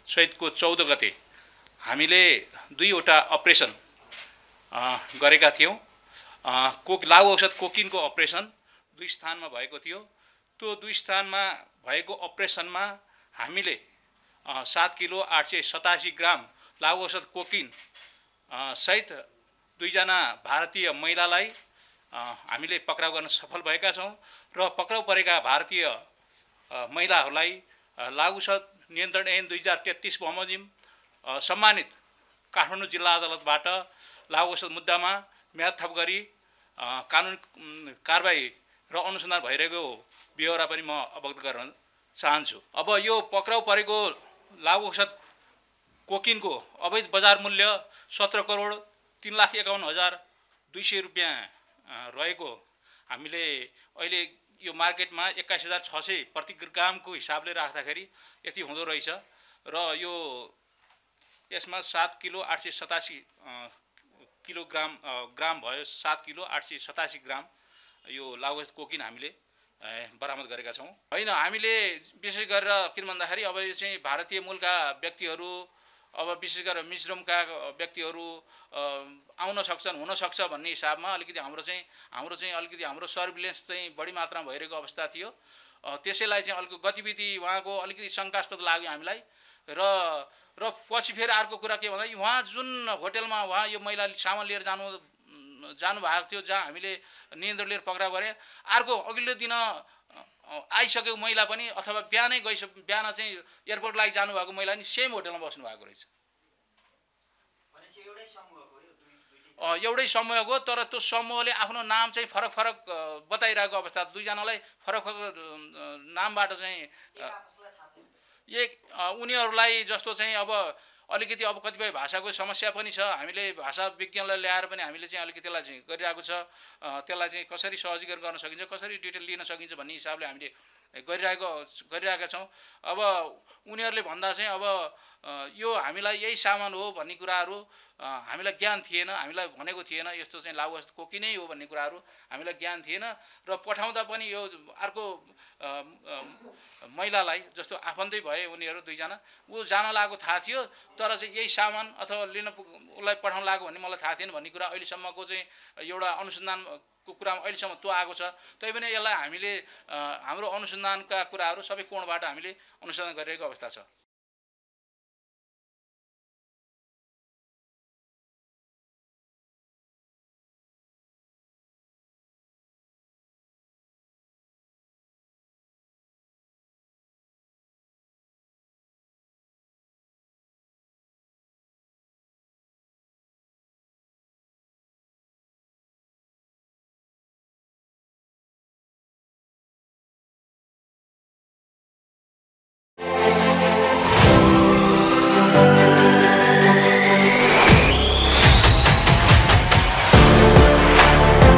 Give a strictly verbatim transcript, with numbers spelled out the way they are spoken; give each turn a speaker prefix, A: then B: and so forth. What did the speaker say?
A: चैतको चौध गते हामीले दुईवटा अपरेसन गरेका थियौँ। कोक लागु औषध कोकिनको अपरेसन दुई स्थानमा भएको थियो। त्यो दुई स्थानमा भएको अपरेसनमा हामीले सात किलो आठ सय सतासी ग्राम लागु औषध कोकिन सहित दुईजना भारतीय महिलालाई हामीले पक्राउ गर्न सफल भएका छौँ र पक्राउ परेका भारतीय महिलाहरूलाई लागु औषध नियन्त्रण ऐन दुई हजार तेत्तीस बमोजिम सम्मानित काठमाडौँ जिल्ला अदालतबाट लागु औषध मुद्दामा म्याद थप गरी कानुन कारबाही र अनुसन्धान भइरहेको बेहोरा पनि म अवगत गराउन चाहन्छु। अब यो पक्राउ परेको लागु औषध कोकिनको अवैध बजार मूल्य सत्र करोड तीन लाख एकाउन्न हजार दुई सय रुपियाँ रहेको हामीले अहिले यो मार्केटमा एक्काइस हजार छ सय प्रति ग्रामको हिसाबले राख्दाखेरि यति हुँदो रहेछ र यो यसमा सात किलो आठ सय सतासी किलोग्राम ग्राम भयो। सात किलो आठ सय सतासी ग्राम यो लागु औषध कोकिन हामीले बरामद गरेका छौँ। होइन, हामीले विशेष गरेर किन भन्दाखेरि अब यो चाहिँ भारतीय मूलका व्यक्तिहरू, अब विशेष गरेर मिजोरमका व्यक्तिहरू आउन सक्छन् हुन सक्छ भन्ने हिसाबमा अलिकति हाम्रो चाहिँ हाम्रो चाहिँ अलिकति हाम्रो सर्भिलेन्स चाहिँ बढी मात्रामा भइरहेको अवस्था थियो। त्यसैलाई चाहिँ अलिक गतिविधि उहाँको अलिकति शङ्कास्पद लाग्यो हामीलाई र र पछि फेरि अर्को कुरा के भन्दा उहाँ जुन होटलमा उहाँ यो महिलाले सामान लिएर जानु जानुभएको थियो जहाँ हामीले नियन्त्रण लिएर पक्राउ गरे, अर्को अघिल्लो दिन आइसकेको महिला पनि अथवा बिहानै गइस बिहान चाहिँ एयरपोर्ट लागि जानुभएको महिला पनि सेम होटलमा बस्नु भएको रहेछ। एउटै समूहको, तर त्यो समूहले आफ्नो नाम चाहिँ फरक फरक बताइरहेको अवस्था, दुईजनालाई फरक फरक नामबाट चाहिँ एक उनीहरूलाई जस्तो चाहिँ अब अलिकति अब कतिपय भाषाको समस्या पनि छ। हामीले भाषा विज्ञानलाई ल्याएर पनि हामीले चाहिँ अलिकति त्यसलाई चाहिँ गरिरहेको छ। त्यसलाई चाहिँ कसरी सहजीकरण गर्न सकिन्छ, कसरी डिटेल लिन सकिन्छ भन्ने हिसाबले हामीले गरिरहेको गरिरहेका छौँ। अब उनीहरूले भन्दा चाहिँ अब यो हामीलाई यही सामान हो भन्ने कुराहरू हामीलाई ज्ञान थिएन, हामीलाई भनेको थिएन यस्तो चाहिँ लागु औषध कोकिन नै हो भन्ने कुराहरू हामीलाई ज्ञान थिएन र पठाउँदा पनि यो अर्को महिलालाई जस्तो आफन्तै भए उनीहरू दुईजना ऊ जान लागेको थाहा थियो, तर चाहिँ यही सामान अथवा लिन उसलाई पठाउन लागेको भन्ने मलाई थाहा थिएन भन्ने कुरा अहिलेसम्मको चाहिँ एउटा अनुसन्धानको कुरामा अहिलेसम्म त्यो आएको छ। तैपनि यसलाई हामीले हाम्रो अनुसन्धानका कुराहरू सबै कोणबाट हामीले अनुसन्धान गरिरहेको अवस्था छ।